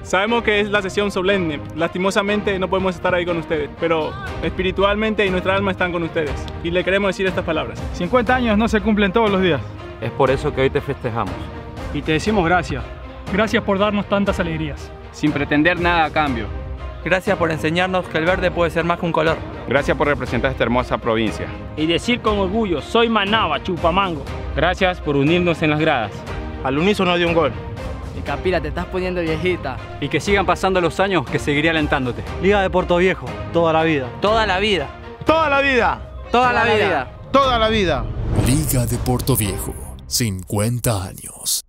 Sabemos que es la sesión solemne, lastimosamente no podemos estar ahí con ustedes, pero espiritualmente y nuestra alma están con ustedes. Y le queremos decir estas palabras. 50 años no se cumplen todos los días. Es por eso que hoy te festejamos. Y te decimos gracias. Gracias por darnos tantas alegrías. Sin pretender nada a cambio. Gracias por enseñarnos que el verde puede ser más que un color. Gracias por representar esta hermosa provincia. Y decir con orgullo, soy Manaba, Chupamango. Gracias por unirnos en las gradas. Al unísono de un gol. Y Capila, te estás poniendo viejita. Y que sigan pasando los años, que seguiré alentándote. Liga de Puerto Viejo, toda la vida. Toda la vida. Toda la vida. Toda la vida. Toda la vida. Liga de Puerto Viejo, 50 años.